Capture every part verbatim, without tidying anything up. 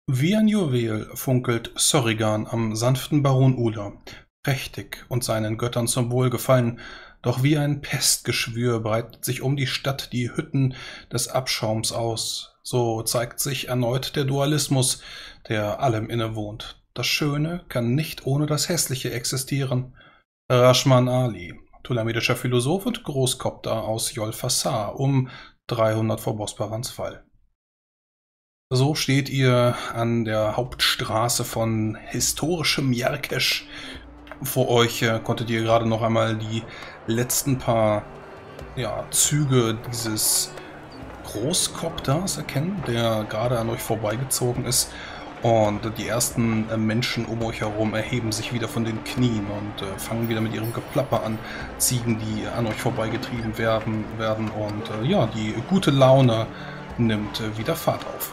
Wie ein Juwel funkelt Sorrigan am sanften Baron Uller, prächtig und seinen Göttern zum Wohlgefallen, doch wie ein Pestgeschwür breitet sich um die Stadt die Hütten des Abschaums aus. So zeigt sich erneut der Dualismus, der allem innewohnt. Das Schöne kann nicht ohne das Hässliche existieren. Rashman Ali, tulamidischer Philosoph und Großkopter aus Jolfassar, um dreihundert vor Bosbarans Fall. So steht ihr an der Hauptstraße von historischem Jerkesch. Vor euch äh, konntet ihr gerade noch einmal die letzten paar ja, Züge dieses Großkopters erkennen, der gerade an euch vorbeigezogen ist. Und die ersten äh, Menschen um euch herum erheben sich wieder von den Knien und äh, fangen wieder mit ihrem Geplapper an. Ziegen, die an euch vorbeigetrieben werden, werden und äh, ja, die gute Laune nimmt äh, wieder Fahrt auf.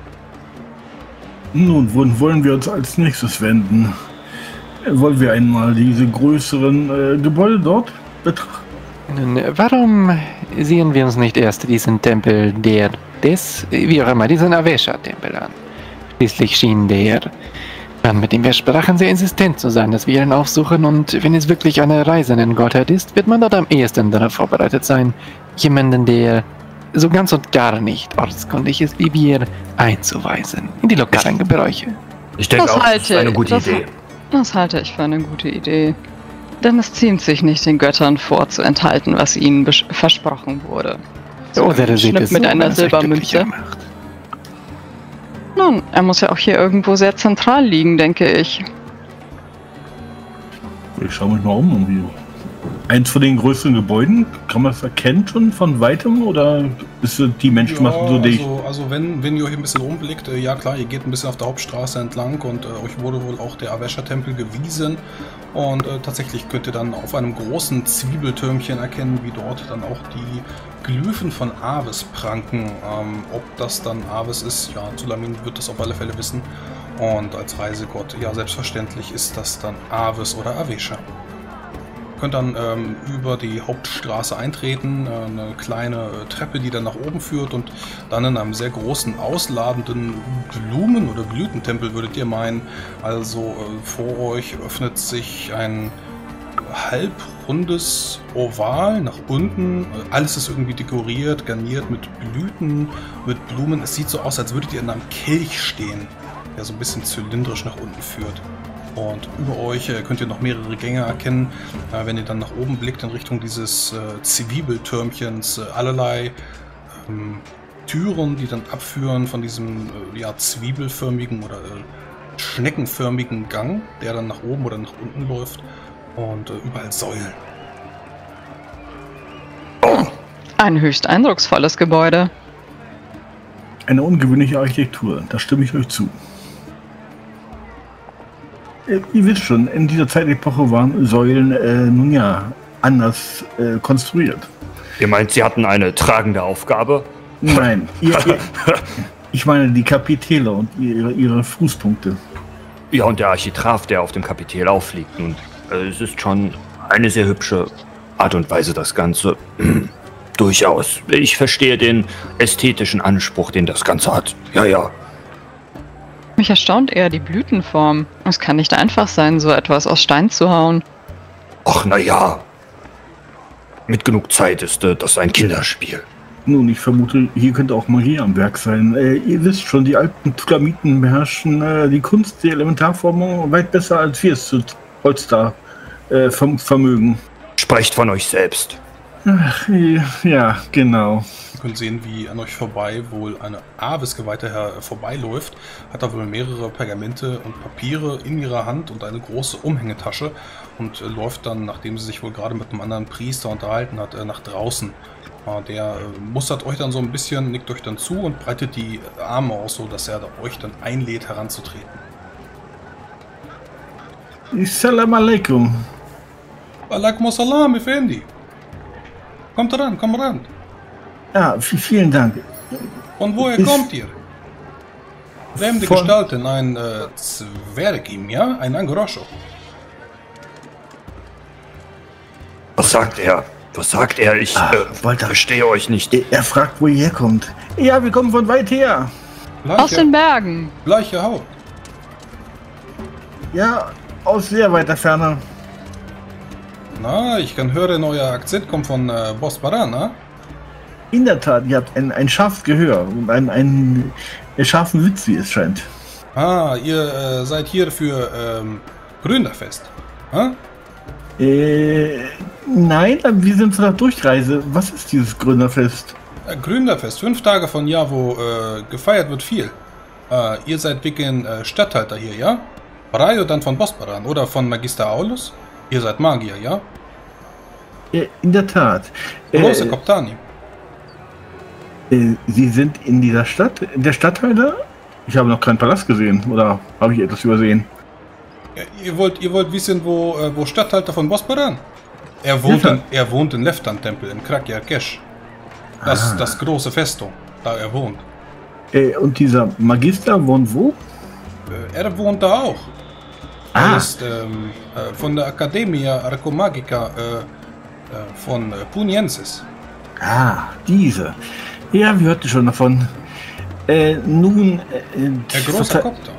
Nun, wohin wollen wir uns als nächstes wenden? Wollen wir einmal diese größeren äh, Gebäude dort betrachten? Nun, warum sehen wir uns nicht erst diesen Tempel der, des, wie auch immer, diesen Avesha-Tempel an? Schließlich schien der Mann, mit dem wir sprachen, sehr insistent zu sein, dass wir ihn aufsuchen, und wenn es wirklich eine Reisenden-Gottheit ist, wird man dort am ehesten darauf vorbereitet sein, jemanden, der so ganz und gar nicht ortskundig ist wie wir, einzuweisen in die lokalen Gebräuche. Ich denke das auch, halte, das ist eine gute das, Idee. Das halte ich für eine gute Idee. Denn es ziemt sich nicht, den Göttern vorzuenthalten, was ihnen versprochen wurde. So, oder sieht es mit so, einer wenn es euch glücklicher Silbermünze. macht. Nun, er muss ja auch hier irgendwo sehr zentral liegen, denke ich. Ich schaue mich mal um. Irgendwie. Eins von den größeren Gebäuden, kann man das erkennen schon von weitem, oder ist es die menschgemacht Ja, so dicht? also, also wenn, wenn ihr euch ein bisschen rumblickt, äh, ja klar, ihr geht ein bisschen auf der Hauptstraße entlang und äh, euch wurde wohl auch der Avesha-Tempel gewiesen. Und äh, tatsächlich könnt ihr dann auf einem großen Zwiebeltürmchen erkennen, wie dort dann auch die Glyphen von Aves pranken. Ähm, ob das dann Aves ist, ja, Tulamin wird das auf alle Fälle wissen. Und als Reisegott, ja, selbstverständlich ist das dann Aves oder Avesha. Ihr könnt dann ähm, über die Hauptstraße eintreten, äh, eine kleine äh, Treppe, die dann nach oben führt, und dann in einem sehr großen, ausladenden Blumen- oder Blütentempel, würdet ihr meinen. Also äh, vor euch öffnet sich ein halbrundes Oval nach unten. Alles ist irgendwie dekoriert, garniert mit Blüten, mit Blumen. Es sieht so aus, als würdet ihr in einem Kelch stehen, der so ein bisschen zylindrisch nach unten führt. Und über euch äh, könnt ihr noch mehrere Gänge erkennen, äh, wenn ihr dann nach oben blickt in Richtung dieses äh, Zwiebeltürmchens, äh, allerlei ähm, Türen, die dann abführen von diesem äh, ja, zwiebelförmigen oder äh, schneckenförmigen Gang, der dann nach oben oder nach unten läuft, und äh, überall Säulen. Ein höchst eindrucksvolles Gebäude. Eine ungewöhnliche Architektur, da stimme ich euch zu. Ihr wisst schon, in dieser Zeitepoche waren Säulen äh, nun ja anders äh, konstruiert. Ihr meint, sie hatten eine tragende Aufgabe? Nein, ihr, ihr, ich meine die Kapitelle und ihre, ihre Fußpunkte. Ja, und der Architrav, der auf dem Kapitel aufliegt. Und äh, es ist schon eine sehr hübsche Art und Weise, das Ganze. Durchaus. Ich verstehe den ästhetischen Anspruch, den das Ganze hat. Ja, ja. Mich erstaunt eher die Blütenform. Es kann nicht einfach sein, so etwas aus Stein zu hauen. Ach, na ja. Mit genug Zeit ist äh, das ein Kinderspiel. Nun, ich vermute, hier könnte auch Magie am Werk sein. Äh, ihr wisst schon, die alten Tulamiten beherrschen äh, die Kunst der Elementarformung weit besser, als wir es zu Holstar äh, verm vermögen. Sprecht von euch selbst. Ach, ja, genau. Ihr könnt sehen, wie an euch vorbei wohl eine Aves-Geweihte her vorbeiläuft, hat da wohl mehrere Pergamente und Papiere in ihrer Hand und eine große Umhängetasche und äh, läuft dann, nachdem sie sich wohl gerade mit einem anderen Priester unterhalten hat, äh, nach draußen. Äh, der äh, mustert euch dann so ein bisschen, nickt euch dann zu und breitet die Arme aus, so dass er da euch dann einlädt, heranzutreten. Salam alaikum. Alaikum assalam, Effendi. Kommt ran, komm ran. Ja, vielen Dank. Von woher Ich kommt ihr? Fremde Von- Gestalten, ein äh, Zwergim, ja? Ein Angroscho. Was sagt er? Was sagt er? Ich Ah, äh, Walter. verstehe euch nicht. Er fragt, wo ihr herkommt. Ja, wir kommen von weit her. Aus den Bergen. Gleiche Haut. Ja, aus sehr weiter Ferne. Na, ich kann hören, euer Akzent kommt von äh, Bosbaran, ne? In der Tat, ihr habt ein, ein scharfes Gehör und einen, einen scharfen Witz, wie es scheint. Ah, ihr äh, seid hier für ähm, Gründerfest. Hm? Äh, nein, aber wir sind zu einer Durchreise. Was ist dieses Gründerfest? Äh, Gründerfest, fünf Tage von Jahr, wo äh, gefeiert wird viel. Äh, ihr seid wegen äh, Statthalter hier, ja? Rayo dann von Bosbaran oder von Magister Aulus? Ihr seid Magier, ja? Äh, in der Tat. Große Äh, Koptani. äh, Sie sind in dieser Stadt, in der Statthalter? Ich habe noch keinen Palast gesehen, oder habe ich etwas übersehen? Ja, ihr, wollt, ihr wollt wissen, wo, äh, wo Statthalter von Bosbaran? Er wohnt, Ja. in, er wohnt in Leftan-Tempel in Krak-Yarkesh. Das, Ah. das große Festung, da er wohnt. Äh, und dieser Magister wohnt wo? Äh, er wohnt da auch. Er Ah. ist ähm, äh, von der Academia Arcomagica äh, äh, von äh, Puniensis. Ah, diese. Ja, wir hörten schon davon. Äh, nun... Äh, Der große verze- Kopter.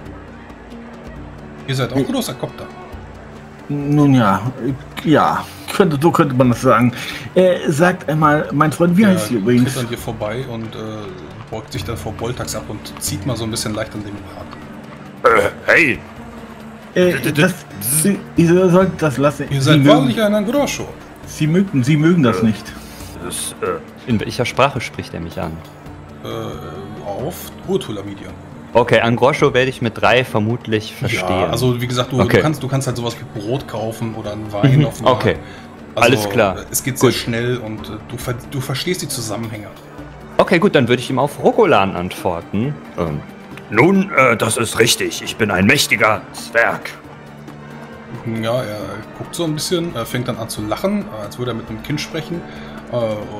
Ihr seid auch großer Kopter. Nun ja, äh, ja, könnte, so könnte man das sagen. Äh, sagt einmal, mein Freund, wie heißt Sie tritt übrigens? an dir vorbei und äh, beugt sich dann vor Boltax ab und zieht mal so ein bisschen leicht an dem Bart. Äh, hey, Äh, das, Sie, ihr sollt das lassen. Ihr Sie seid mögen, wahrlich ein Angroscho. Sie mögen, Sie mögen das nicht. das, äh, In welcher Sprache spricht er mich an? Äh, auf Urtulamedion. Okay, Angroscho werde ich mit drei vermutlich verstehen. Ja, also wie gesagt, du, Okay. du, kannst, du kannst halt sowas wie Brot kaufen oder einen Wein Mhm, auf den Markt. okay. Also, Alles klar. Es geht sehr Gut. schnell und äh, du, ver du verstehst die Zusammenhänge. Okay, gut, dann würde ich ihm auf Rogolan antworten. Ähm, nun, äh, das ist richtig. Ich bin ein mächtiger Zwerg. Ja, er guckt so ein bisschen, er fängt dann an zu lachen, als würde er mit einem Kind sprechen. Äh,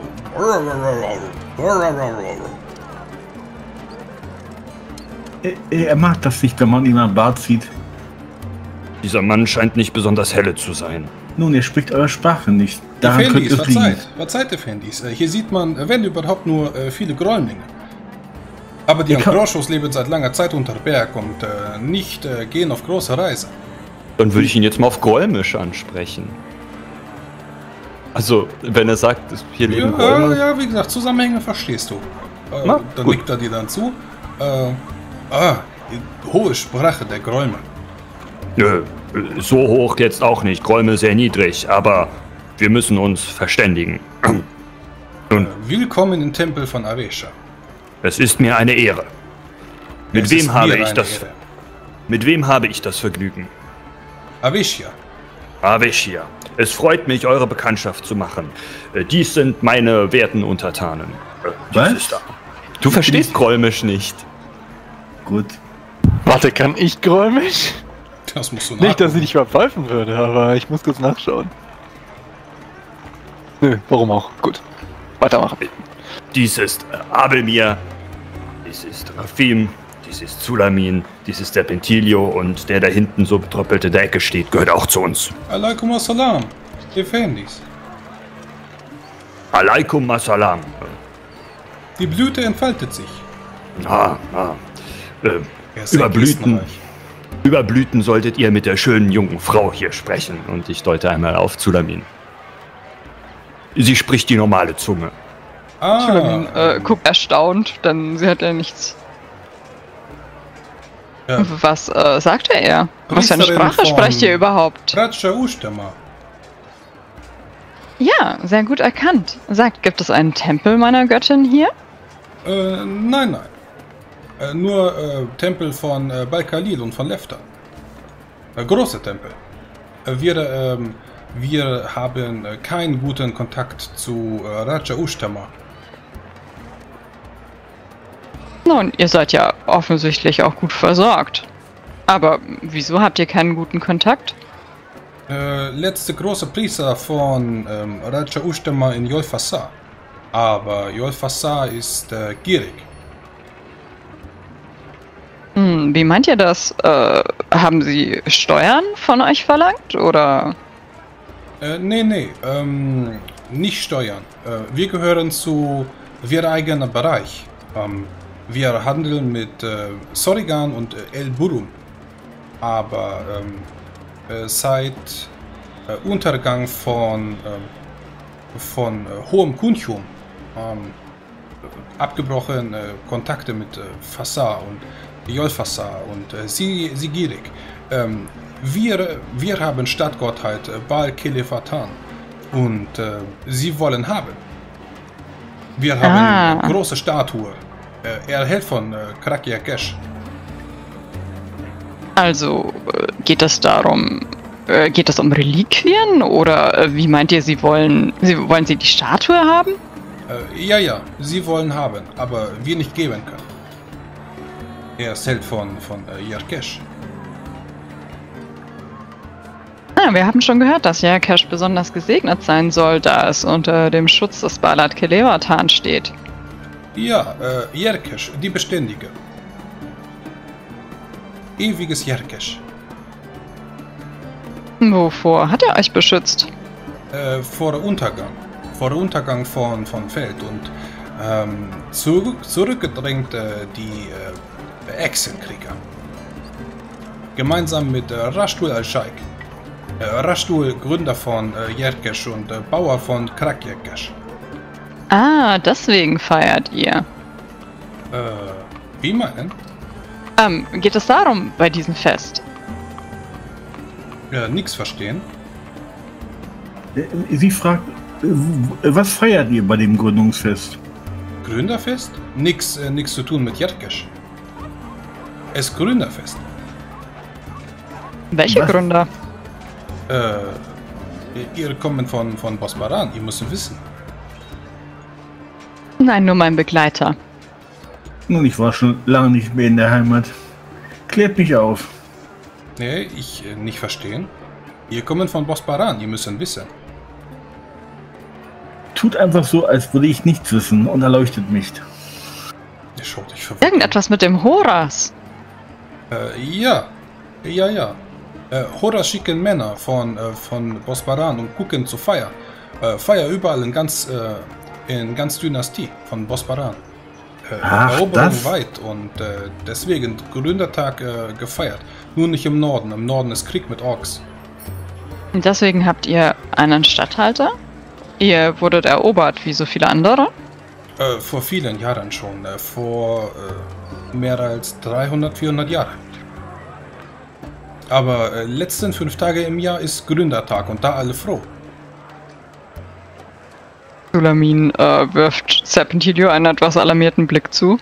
Äh, er mag das nicht, wenn man ihn am Bart zieht. Dieser Mann scheint nicht besonders helle zu sein. Nun, er spricht eure Sprache nicht. Daran könnte Effendis, es liegen. verzeiht, verzeiht, Effendis. Äh, Hier sieht man, äh, wenn überhaupt, nur äh, viele Gräumlinge. Aber die Ich kann- Angroschos leben seit langer Zeit unter Berg und äh, nicht äh, gehen auf große Reise. dann würde ich ihn jetzt mal auf Gräumisch ansprechen. Also, wenn er sagt, dass hier Ja, leben äh, Gräume. ja, wie gesagt, Zusammenhänge verstehst du. Äh, Na, dann gut. nickt er dir dann zu. Äh, ah, die hohe Sprache der Gräume. Nö, so hoch jetzt auch nicht. Gräume sehr niedrig, aber wir müssen uns verständigen. Äh, willkommen im Tempel von Avesha. Es ist mir eine Ehre. Mit Es wem ist habe mir ich eine das? Ehre. Mit wem habe ich das Vergnügen? Avesha. Aveshia. Es freut mich, eure Bekanntschaft zu machen. Äh, Dies sind meine werten Untertanen. Äh, dies Was? ist da. Du verstehst Gräumisch nicht. Gut. Warte, kann ich Gräumisch? Das musst du Nicht, dass ich nachgucken. dich verpfeifen würde, aber ich muss kurz nachschauen. Nö, warum auch? Gut. Weitermachen. Dies ist äh, Abelmir. Dies ist Rafim. Dies ist Zulamin. Dies ist der Pentilio. Und der da hinten so betröppelte der Ecke steht, gehört auch zu uns. Alaikum assalam. Effendis. Alaikum Assalam. Die Blüte entfaltet sich. Ah, ah. Äh, Er ist sehr über Blüten. gestenreich. Über Blüten solltet ihr mit der schönen jungen Frau hier sprechen. Und ich deute einmal auf Zulamin. Sie spricht die normale Zunge. Zulamin Ah, äh, guckt erstaunt, denn sie hat ja nichts. ja. Was äh, sagte er? Was für eine Priesterin Sprache von- sprecht ihr überhaupt? Raja Ushtama. Ja, sehr gut erkannt. Sagt, gibt es einen Tempel meiner Göttin hier? Äh, nein, nein. Äh, nur äh, Tempel von äh, Balkalil und von Leftan. Äh, große Tempel. Äh, wir, ähm, wir haben äh, keinen guten Kontakt zu äh, Raja Ushtama. Nun, ihr seid ja offensichtlich auch gut versorgt. Aber wieso habt ihr keinen guten Kontakt? Äh, letzte große Priester von ähm, Raja Ushtama in Yolfassa. Aber Yolfassa ist äh, gierig. Hm, wie meint ihr das? Äh, haben sie Steuern von euch verlangt? Oder? Äh, nee, nee, ähm, nicht Steuern. Äh, wir gehören zu wir eigener Bereich. Ähm, wir handeln mit äh, Sorigan und äh, El Burum. Aber ähm, äh, seit äh, Untergang von, äh, von äh, Hohem Kunchum ähm, abgebrochen äh, Kontakte mit äh, Fassar und Jolfassar und äh, Sigirik. Ähm, wir, wir haben Stadtgottheit äh, Baal Kelefatan und äh, sie wollen haben. Wir haben Ah. eine große Statue. Äh, er hält von äh, Krakiakesh. Also äh, geht es darum, äh, geht es um Reliquien oder äh, wie meint ihr, sie wollen, sie wollen sie die Statue haben? Äh, ja, ja, sie wollen haben, aber wir nicht geben können. Er ist Held von, von äh, Yarkesh. Ah, wir haben schon gehört, dass Yarkesh besonders gesegnet sein soll, da es unter dem Schutz des Balat Kelewatan steht. Ja, äh, Yarkesh, die Beständige. Ewiges Yarkesh. Wovor hat er euch beschützt? Äh, vor Untergang. Vor Untergang von, von Feld und ähm, zurück, zurückgedrängt äh, die äh, Echsenkrieger. Gemeinsam mit äh, Rashtul al-Shaik. Äh, Rashtul, Gründer von äh, Yarkesh und äh, Bauer von Krakiakesh. Ah, deswegen feiert ihr. Äh, wie meinen? Ähm, geht es darum bei diesem Fest? Ja, nix verstehen. Äh, Sie fragt, äh, was feiert ihr bei dem Gründungsfest? Gründerfest? Nix, äh, nix zu tun mit Yarkesh. Es ist Gründerfest. Welche Was? Gründer? Äh, ihr kommt von, von Bosbaran, ihr müsst wissen. Nein, nur mein Begleiter. Nun, ich war schon lange nicht mehr in der Heimat. Klärt mich auf. Nee, ich äh, nicht verstehen. Ihr kommt von Bosbaran, ihr müsst wissen. Tut einfach so, als würde ich nichts wissen und erleuchtet mich. Ihr schaut euch verwirrt. Irgendetwas mit dem Horas. Äh, ja. Ja, ja. Äh, Horas schicken Männer von, äh, von Bosbaran und gucken zu Feier. Äh, Feier überall in ganz, äh, in ganz Dynastie von Bosbaran. Äh, Ach, Eroberung das? weit und äh, deswegen Gründertag äh, gefeiert. Nur nicht im Norden. Im Norden ist Krieg mit Orks. Und deswegen habt ihr einen Statthalter? Ihr wurdet erobert, wie so viele andere? Äh, vor vielen Jahren schon. Äh, vor äh, mehr als dreihundert, vierhundert Jahren. Aber äh, letzten fünf Tage im Jahr ist Gründertag und da alle froh. Sulamin äh, wirft Serpentilio einen etwas alarmierten Blick zu.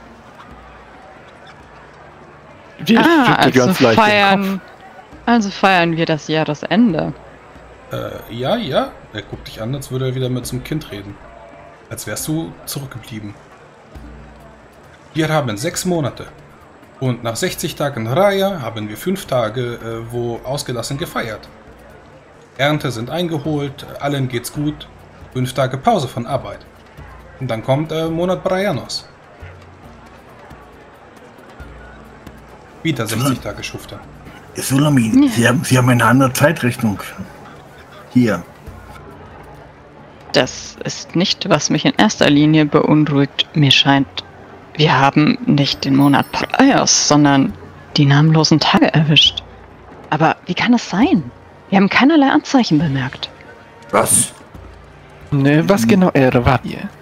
Ich ah, schüttle also ganz leicht den Kopf. feiern, also feiern wir das Jahresende. Äh, ja, ja. Er guckt dich an, als würde er wieder mit zum Kind reden. Als wärst du zurückgeblieben. Wir haben sechs Monate. Und nach sechzig Tagen Raya haben wir fünf Tage, äh, wo ausgelassen gefeiert. Ernte sind eingeholt, allen geht's gut. Fünf Tage Pause von Arbeit. Und dann kommt äh, Monat Braianos. Wieder sechzig Tage Schufter. Sulamin, Sie haben, Sie haben eine andere Zeitrechnung. Hier. Das ist nicht, was mich in erster Linie beunruhigt. Mir scheint, wir haben nicht den Monat Praios, sondern die namenlosen Tage erwischt. Aber wie kann es sein? Wir haben keinerlei Anzeichen bemerkt. Was? Ne, was genau erwartet ihr?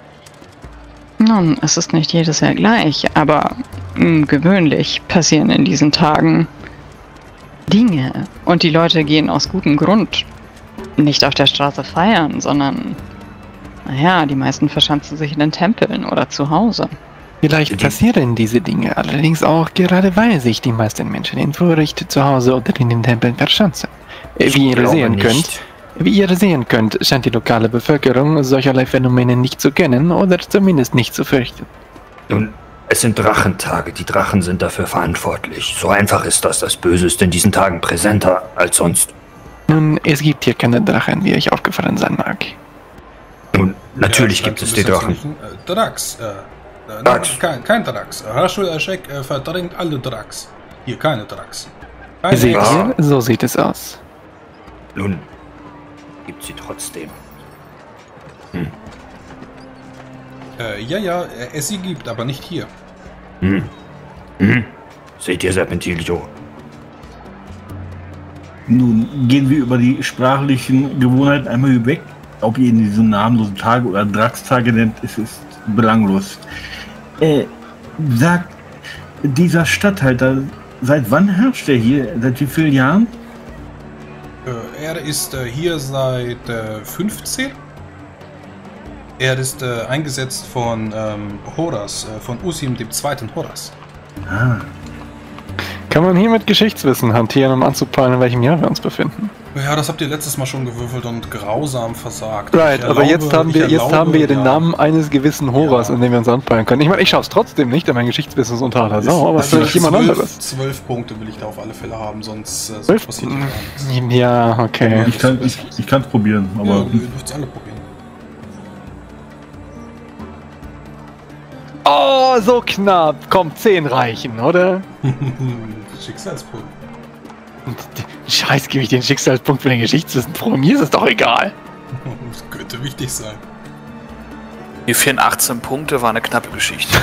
Nun, es ist nicht jedes Jahr gleich, aber mh, gewöhnlich passieren in diesen Tagen Dinge. Und die Leute gehen aus gutem Grund nicht auf der Straße feiern, sondern, naja, die meisten verschanzen sich in den Tempeln oder zu Hause. Vielleicht passieren diese Dinge, allerdings auch gerade weil sich die meisten Menschen in Furcht zu Hause oder in den Tempeln verschanzen. Äh, Wie ihr glaube sehen nicht. könnt, wie ihr sehen könnt, scheint die lokale Bevölkerung solcherlei Phänomene nicht zu kennen oder zumindest nicht zu fürchten. Nun, es sind Drachentage. Die Drachen sind dafür verantwortlich. So einfach ist das. Das Böse ist in diesen Tagen präsenter als sonst. Nun, es gibt hier keine Drachen, wie euch aufgefallen sein mag. Nun, natürlich Ja, gibt du es bist die jetzt Drachen. nicht ein, Äh, Drax. Äh, äh, Drax. nein, Kein, kein Drax. Rashul al-Shaik äh, verdrängt alle Drax. Hier keine Drax. Keine Seht Hexe. ihr? So sieht es aus. Nun, gibt sie trotzdem. Äh, ja, ja, es sie gibt, aber nicht hier. Hm. Hm. Seht ihr, Serpentilio? Nun gehen wir über die sprachlichen Gewohnheiten einmal hinweg. Ob ihr in diesen namenlosen Tage oder Draxtage nennt, ist, ist belanglos. Äh, sagt dieser Statthalter, seit wann herrscht er hier? Seit wie vielen Jahren? Äh, er ist äh, hier seit äh, fünfzehn. Er ist äh, eingesetzt von ähm, Horas, äh, von Usim dem zweiten Horas. Ah. Kann man hier mit Geschichtswissen hantieren, um anzupeilen, in welchem Jahr wir uns befinden? Ja, das habt ihr letztes Mal schon gewürfelt und grausam versagt. Right, Ich aber erlaube- jetzt haben ich wir, jetzt erlaube, haben wir ja den ja. Namen eines gewissen Horas, Ja. in dem wir uns anpeilen können. Ich meine, ich schaue es trotzdem nicht, denn mein Geschichtswissen ist unter aller Sau, aber Also vielleicht jemand zwölf, anderes. Zwölf Punkte will ich da auf alle Fälle haben, sonst, äh, sonst Zwölf? passiert hier gar nichts. Ja, okay. Ich kann es ich, kann's probieren, aber Ja, ihr dürft es alle probieren. Oh, so knapp. Komm, zehn reichen, oder? Schicksalspunkt. Scheiß, gebe ich den Schicksalspunkt für den Geschichtswissen. Vor mir ist es doch egal. Das könnte wichtig sein. Mir fehlen achtzehn Punkte, war eine knappe Geschichte.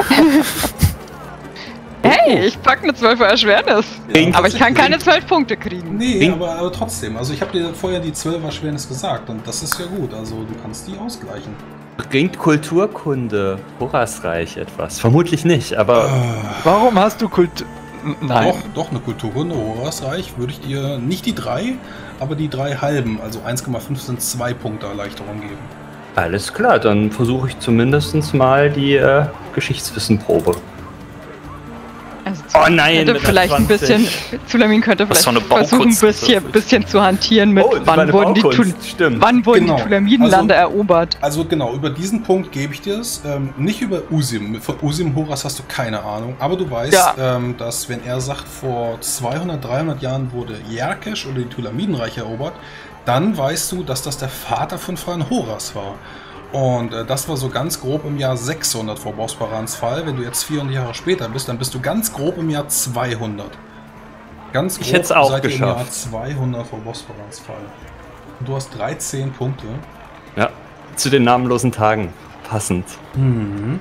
Hey, ich pack eine zwölfer Erschwernis. Ja, Aber ich kann keine zwölf Punkte kriegen. Nee, aber, aber trotzdem. Also ich habe dir vorher die zwölfer Schwernis gesagt und das ist ja gut. Also du kannst die ausgleichen. Bringt Kulturkunde Horasreich etwas? Vermutlich nicht, aber Äh, Warum hast du Kult... Nein. doch, doch, eine Kulturkunde, Horasreich, würde ich dir nicht die drei, aber die drei halben, also eins Komma fünf sind zwei Punkte Erleichterung geben. alles klar, dann versuche ich zumindest mal die äh, Geschichtswissenprobe. Also, Oh nein, könnte mit vielleicht ein zwanzig. bisschen, Zulamin könnte Was vielleicht für eine versuchen, ein Baukunst bisschen, ist. bisschen zu hantieren mit, Oh, das war wann eine wurden die, Baukunst, Tul stimmt. wann wurden Genau. die Tulamidenlande Also- erobert. Also genau, über diesen Punkt gebe ich dir es. Ähm, nicht über Usim. Von Usim Horas hast du keine Ahnung. Aber du weißt, Ja. ähm, dass wenn er sagt, vor zweihundert, dreihundert Jahren wurde Jerkesh oder die Tulamidenreich erobert, dann weißt du, dass das der Vater von Fran Horas war. Und äh, das war so ganz grob im Jahr sechshundert vor Bosparans Fall. Wenn du jetzt vierhundert Jahre später bist, dann bist du ganz grob im Jahr zweihundert. Ganz grob Ich hätt's auch seid ihr im Jahr geschafft. zweihundert vor Bosparans Fall. Und du hast dreizehn Punkte. Ja, zu den namenlosen Tagen. Passend. Mhm.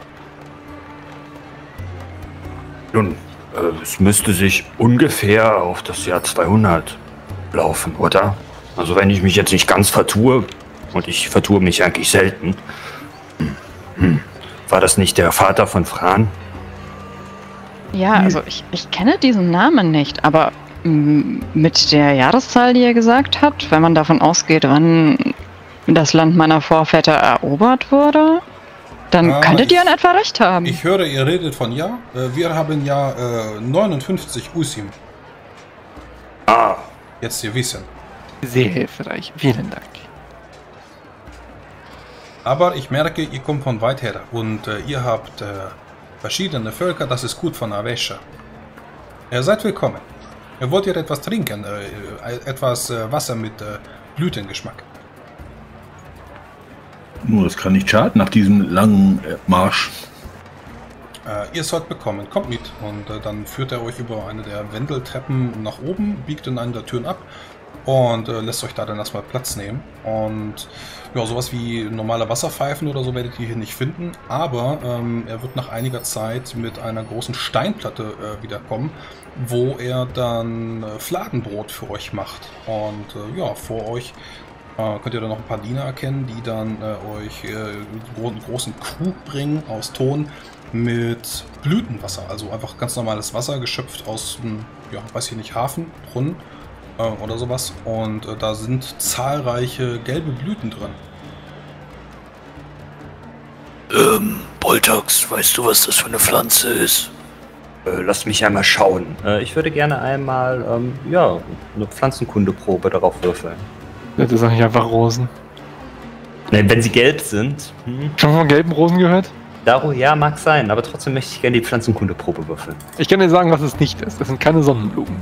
Nun, äh, es müsste sich ungefähr auf das Jahr zweihundert laufen, oder? Also wenn ich mich jetzt nicht ganz vertue, und ich vertue mich eigentlich selten, hm, hm, war das nicht der Vater von Fran? Ja, also ich, ich kenne diesen Namen nicht, aber mm, mit der Jahreszahl, die er gesagt hat, wenn man davon ausgeht, wann das Land meiner Vorväter erobert wurde, dann Ah, könntet ihr ich- in etwa recht haben. Ich höre, ihr redet von ja. Äh, Wir haben ja äh, neunundfünfzig Usim. Ah, Jetzt ihr wissen. Sehr hilfreich. Vielen Dank. Aber ich merke, ihr kommt von weit her und äh, ihr habt äh, verschiedene Völker. Das ist gut von Avesha. Ihr seid willkommen. Ihr wollt ihr etwas trinken? Äh, äh, etwas äh, Wasser mit äh, Blütengeschmack. nur das kann nicht schaden nach diesem langen äh, Marsch. Äh, ihr sollt bekommen. Kommt mit. Und äh, dann führt er euch über eine der Wendeltreppen nach oben, biegt in eine der Türen ab und äh, lässt euch da dann erstmal Platz nehmen. Und ja, sowas wie normale Wasserpfeifen oder so werdet ihr hier nicht finden. Aber ähm, er wird nach einiger Zeit mit einer großen Steinplatte äh, wiederkommen, wo er dann äh, Fladenbrot für euch macht. Und äh, ja, vor euch äh, könnt ihr dann noch ein paar Diener erkennen, die dann äh, euch äh, einen großen Krug bringen aus Ton mit Blütenwasser, also einfach ganz normales Wasser, geschöpft aus einem, ja, weiß ich nicht, Hafen, Brunnen äh, oder sowas. Und äh, da sind zahlreiche gelbe Blüten drin. Ähm, Boltax, weißt du, was das für eine Pflanze ist? äh, lasst mich einmal schauen. Äh, ich würde gerne einmal, ähm, ja, eine Pflanzenkundeprobe darauf würfeln. Das ist doch nicht einfach Rosen. Nein, wenn sie gelb sind, hm, Schon von gelben Rosen gehört? Daro, ja, mag sein, aber trotzdem möchte ich gerne die Pflanzenkundeprobe würfeln. Ich kann dir sagen, was es nicht ist. Das sind keine Sonnenblumen.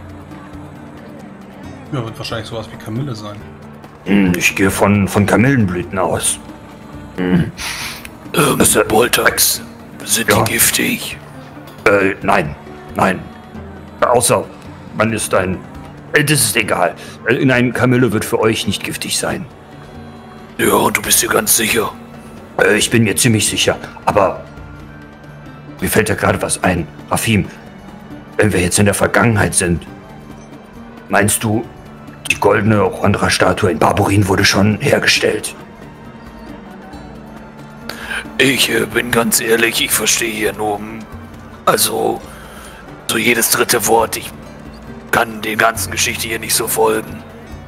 Ja, wird wahrscheinlich sowas wie Kamille sein. Hm, ich gehe von, von Kamillenblüten aus. Hm. Ähm, Das, äh, Boltax, sind ja. die giftig? Äh, nein, nein. Außer man ist ein... Äh, das ist egal. Äh, In ein Kamille wird für euch nicht giftig sein. Ja, du bist dir ganz sicher. Äh, ich bin mir ziemlich sicher, aber mir fällt ja gerade was ein. Rafim, wenn wir jetzt in der Vergangenheit sind, meinst du, die goldene Rondra-Statue in Barburin wurde schon hergestellt? Ich äh, bin ganz ehrlich, ich verstehe hier nur, also, so jedes dritte Wort. Ich kann der ganzen Geschichte hier nicht so folgen.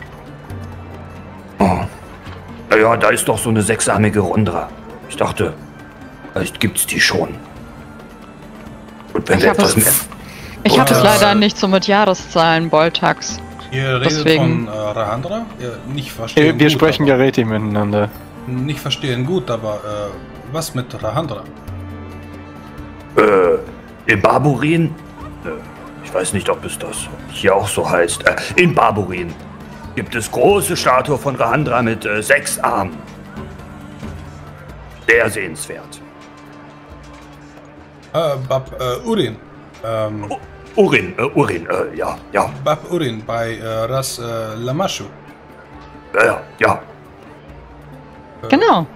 Oh. Naja, da ist doch so eine sechsarmige Rondra. Ich dachte, vielleicht gibt's die schon. Und wenn Ich wir hab etwas es- mehr... Ich habe es Äh, leider nicht so mit Jahreszahlen, Boltax. Ihr redet Deswegen- von äh, Rahandra? Ja, nicht verstehen Äh, Wir gut, sprechen aber, Geräte miteinander. Nicht verstehen gut, aber äh, was mit Rahandra? Äh, in Barburin? Äh, ich weiß nicht, ob es das hier auch so heißt. Äh, in Barburin gibt es große Statue von Rahandra mit äh, sechs Armen. Sehr sehenswert. Äh, Bab äh, Urin. Ähm, U- Urin, äh, Urin, äh, ja, ja, Bab Urin bei äh, Ras äh, Lamashu. ja, ja, ja. Genau.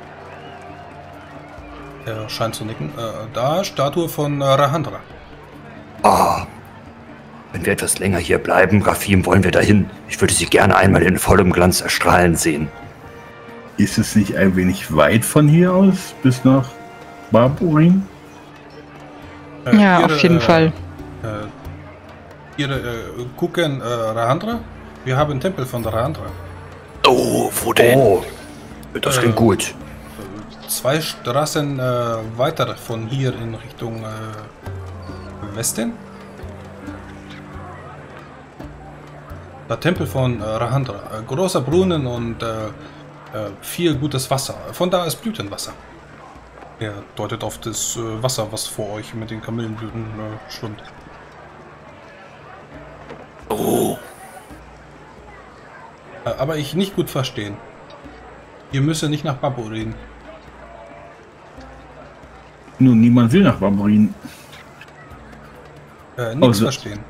Er scheint zu nicken. Äh, da Statue von äh, Rahandra. Ah, wenn wir etwas länger hier bleiben, Rafim, wollen wir dahin. Ich würde sie gerne einmal in vollem Glanz erstrahlen sehen. Ist es nicht ein wenig weit von hier aus bis nach Barburin? Äh, Ja, ihre, auf jeden äh, Fall. Äh, ihre äh, gucken äh, Rahandra? Wir haben einen Tempel von Rahandra. Oh, wo denn? Oh, das klingt Äh, gut. Zwei Straßen äh, weiter von hier in Richtung äh, Westen. Der Tempel von äh, Rahandra. Äh, großer Brunnen und äh, äh, viel gutes Wasser. Von da ist Blütenwasser. Er deutet auf das äh, Wasser, was vor euch mit den Kamillenblüten äh, schwimmt. Oh, Äh, aber ich nicht gut verstehen. Ihr müsst nicht nach Barburin. Nun, niemand will nach Barburin. Äh, nichts Also- verstehen.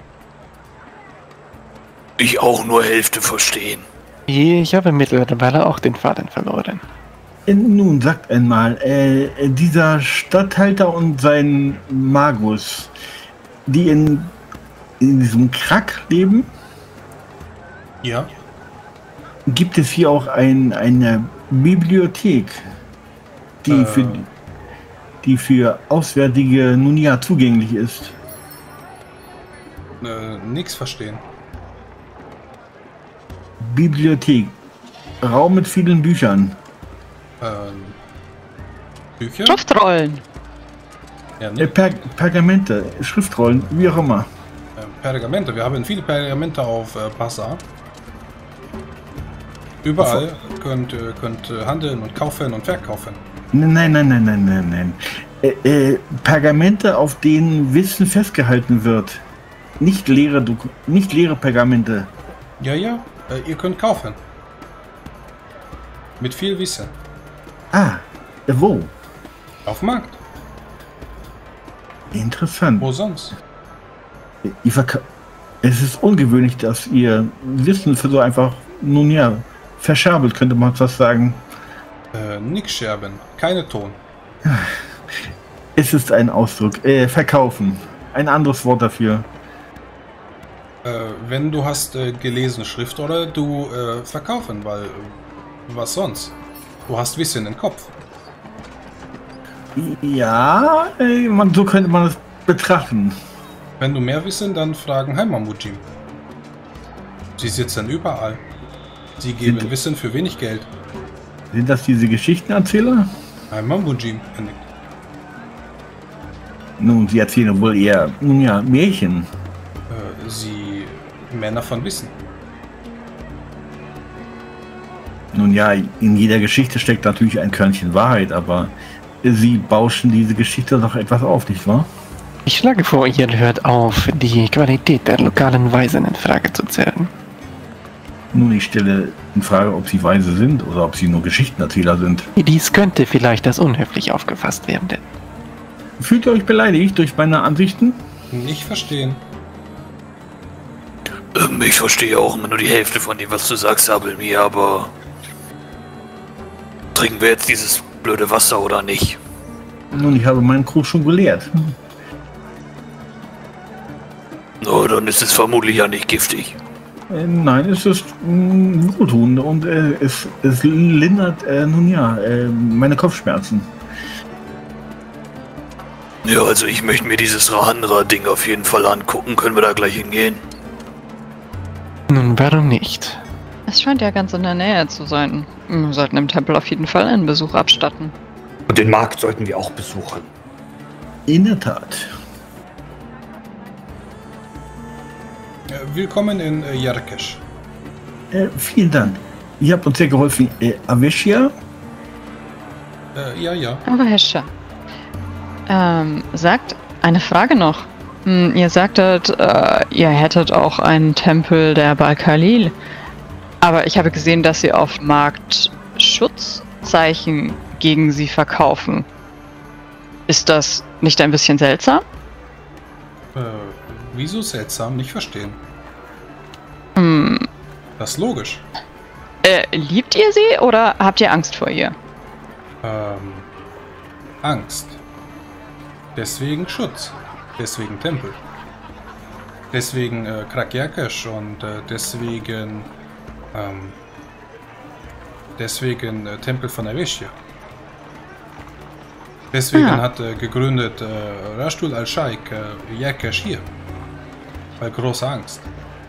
ich auch nur Hälfte verstehen. Ich habe mittlerweile auch den Faden verloren. Äh, Nun, sagt einmal, äh, dieser Statthalter und sein Magus, die in, in diesem Krack leben, Ja. gibt es hier auch ein, eine Bibliothek, die, Äh. für, die für Auswärtige nun ja zugänglich ist. Äh, nichts verstehen. Bibliothek. Raum mit vielen Büchern. Ähm, Bücher? Schriftrollen. Ja, Äh, nicht. per Pergamente, Schriftrollen, wie auch immer. Äh, Pergamente. Wir haben viele Pergamente auf äh, Bazaar. Überall könnt, äh, könnt äh, handeln und kaufen und verkaufen. Nein, nein, nein, nein, nein, nein. Äh, äh, Pergamente, auf denen Wissen festgehalten wird. Nicht leere, Doku nicht leere Pergamente. Ja, ja. Äh, ihr könnt kaufen. Mit viel Wissen. Ah, äh, wo? Auf dem Markt. Interessant. Wo sonst? Ihr verka- es ist ungewöhnlich, dass ihr Wissen für so einfach, nun ja, verschabelt, könnte man fast sagen. Äh, nix scherben. Keine Ton. Es ist ein Ausdruck. Äh, verkaufen. Ein anderes Wort dafür. Äh, wenn du hast äh, gelesen Schrift oder du äh, verkaufen, weil äh, was sonst? Du hast Wissen im Kopf. Ja, äh, man, so könnte man es betrachten. Wenn du mehr wissen, dann fragen Heimamujim. Sie sitzen überall. Sie geben Sind- Wissen für wenig Geld. Sind das diese Geschichtenerzähler? Heimamujim, er nickt. Nun, sie erzählen wohl eher, nun ja, Märchen. Äh, sie Männer von Wissen. Nun ja, in jeder Geschichte steckt natürlich ein Körnchen Wahrheit, aber sie bauschen diese Geschichte doch etwas auf, nicht wahr? Ich schlage vor, ihr hört auf, die Qualität der lokalen Weisen in Frage zu stellen. Nun, ich stelle in Frage, ob sie Weise sind oder ob sie nur Geschichtenerzähler sind. Dies könnte vielleicht als unhöflich aufgefasst werden. Fühlt ihr euch beleidigt durch meine Ansichten? Nicht verstehen. Ähm, ich verstehe auch immer nur die Hälfte von dem, was du sagst, Abelmir, aber trinken wir jetzt dieses blöde Wasser oder nicht? Nun, ich habe meinen Krug schon geleert. Oh, dann ist es vermutlich ja nicht giftig. Äh, nein, es ist mh, wohltuend und äh, es, es lindert, äh, nun ja, äh, meine Kopfschmerzen. Ja, also ich möchte mir dieses Rahandra-Ding auf jeden Fall angucken. Können wir da gleich hingehen? Nun, warum nicht? Es scheint ja ganz in der Nähe zu sein. Wir sollten im Tempel auf jeden Fall einen Besuch abstatten. Und den Markt sollten wir auch besuchen. In der Tat. Äh, willkommen in äh, Yarkesh. Äh, vielen Dank. Ihr habt uns sehr geholfen. Äh, Aveshia? Äh, ja, ja. Aber Herr Schah, ähm, sagt, eine Frage noch. Hm, ihr sagtet, äh, ihr hättet auch einen Tempel der Bal-Khalil. Aber ich habe gesehen, dass sie auf dem Markt Schutzzeichen gegen sie verkaufen. Ist das nicht ein bisschen seltsam? Äh, wieso seltsam? Nicht verstehen. Hm, Das ist logisch. äh, liebt ihr sie oder habt ihr Angst vor ihr? Ähm, Angst. Deswegen Schutz. Deswegen Tempel. Deswegen äh, Krag Yarkesh und äh, deswegen ähm, deswegen äh, Tempel von Aveshia. Deswegen Ah. hat äh, gegründet äh, Rashtul al-Shaik äh, Yarkesh hier. Bei großer Angst.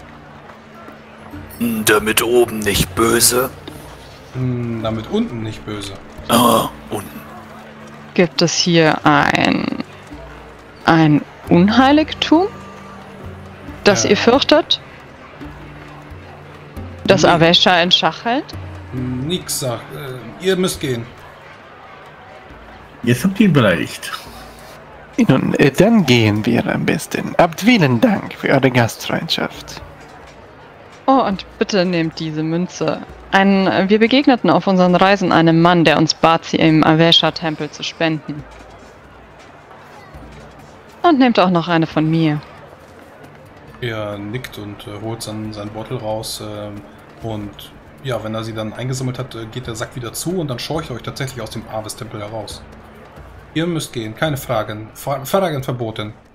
Damit oben nicht böse. Hm, damit unten nicht böse. Ah, unten. Gibt es hier ein ein Unheiligtum, das Ja. ihr fürchtet? Das Nee. Avesha in Schach hält? Hm, Nix sagt. Äh, ihr müsst gehen. Jetzt habt ihr ihn beleidigt. Nun, äh, dann gehen wir am besten. Habt vielen Dank für eure Gastfreundschaft. Oh, und bitte nehmt diese Münze. Ein, wir begegneten auf unseren Reisen einem Mann, der uns bat, sie im Avesha-Tempel zu spenden. Und nehmt auch noch eine von mir. Er nickt und äh, holt dann seinen Beutel raus. ähm, und ja, wenn er sie dann eingesammelt hat, äh, geht der Sack wieder zu und dann scheucht er euch tatsächlich aus dem Aves-Tempel heraus. Ihr müsst gehen, keine Fragen. Fra Fragen verboten.